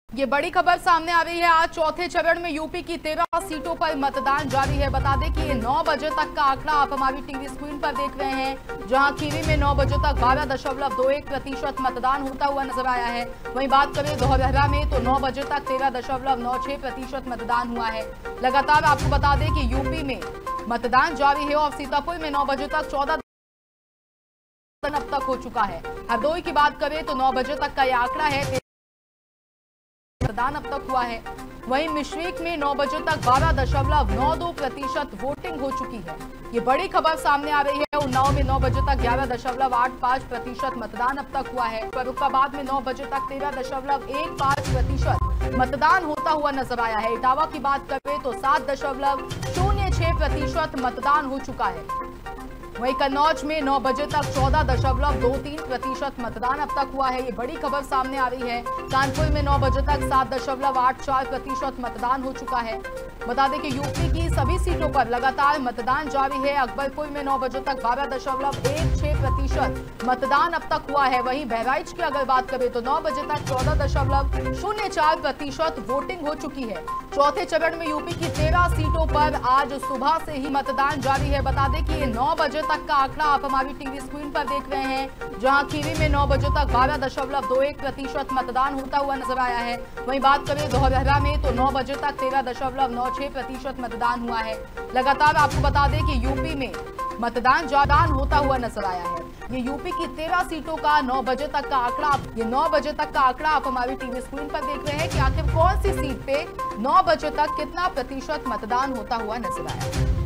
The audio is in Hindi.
ये बड़ी खबर सामने आ रही है। आज चौथे चरण में यूपी की 13 सीटों पर मतदान जारी है। बता दें कि ये 9 बजे तक का आंकड़ा आप हमारी टीवी स्क्रीन पर देख रहे हैं, जहां खीरी में 9 बजे तक 12.21% मतदान होता हुआ नजर आया है। वहीं बात करें धौरहरा में तो 9 बजे तक 13.96% मतदान हुआ है। लगातार आपको बता दें कि यूपी में मतदान जारी है और सीतापुर में 9 बजे तक 14 अब तक हो चुका है। हरदोई की बात करें तो 9 बजे तक का यह आंकड़ा है, मतदान अब तक हुआ है। वहीं मिश्रिक में 9 बजे तक 12.92% वोटिंग हो चुकी है। ये बड़ी खबर सामने आ रही है। उन्नाव में 9 बजे तक 11.85% मतदान अब तक हुआ है। फर्रुखाबाद में 9 बजे तक 13.15% मतदान होता हुआ नजर आया है। इटावा की बात करें तो 7.06% मतदान हो चुका है। वहीं कन्नौज में 9 बजे तक 14.23% मतदान अब तक हुआ है। ये बड़ी खबर सामने आ रही है। कानपुर में 9 बजे तक 7.84% मतदान हो चुका है। बता दें कि यूपी की सभी सीटों पर लगातार मतदान जारी है। अकबरपुर में 9 बजे तक 12.16% मतदान अब तक हुआ है। वहीं बहराइच की अगर बात करें तो 9 बजे तक 14.04% वोटिंग हो चुकी है। चौथे चरण में यूपी की 13 सीटों पर आज सुबह से ही मतदान जारी है। बता दें कि ये 9 बजे तक का आंकड़ा आप हमारी टीवी स्क्रीन पर देख रहे हैं, जहां खीरी में 9 बजे तक 12.21% मतदान होता हुआ नजर आया है। वहीं बात करें धौरहरा में तो 9 बजे तक 13.96% मतदान हुआ है। लगातार आपको बता दें कि यूपी में मतदान जादान होता हुआ नजर आया है। ये यूपी की 13 सीटों का 9 बजे तक का आंकड़ा, ये 9 बजे तक का आंकड़ा आप हमारी टीवी स्क्रीन पर देख रहे हैं कि आखिर कौन सी सीट पे 9 बजे तक कितना प्रतिशत मतदान होता हुआ नजर आया है।